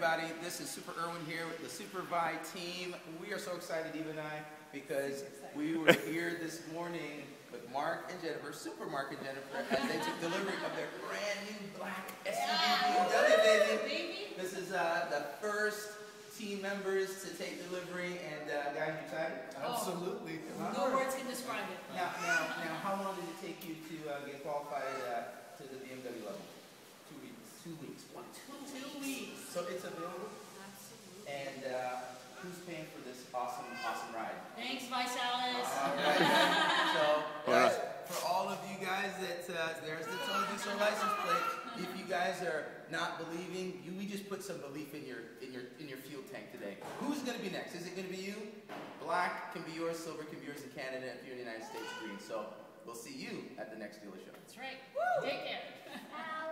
everybody. This is Super Erwin here with the Super Vi team. We are so excited, Eva and I, because we were here this morning with Mark and Jennifer, Super Mark and Jennifer, as they took delivery of their brand new black SUV BMW, baby. This is the first team members to take delivery, and guys, you excited? Absolutely. No words can describe it. Now, how long did it take you to get qualified to the BMW level? 2 weeks. 2 weeks. What? 2 weeks. So it's available? Absolutely. And who's paying for this awesome ride? Thanks, ViSalus. All right. So, guys, for all of you guys that there's the Tony Diesel license plate. If you guys are not believing, we just put some belief in your fuel tank today. Who's going to be next? Is it going to be you? Black can be yours, silver can be yours in Canada. If you're in the United States, green. So we'll see you at the next dealer show. That's right. Take care.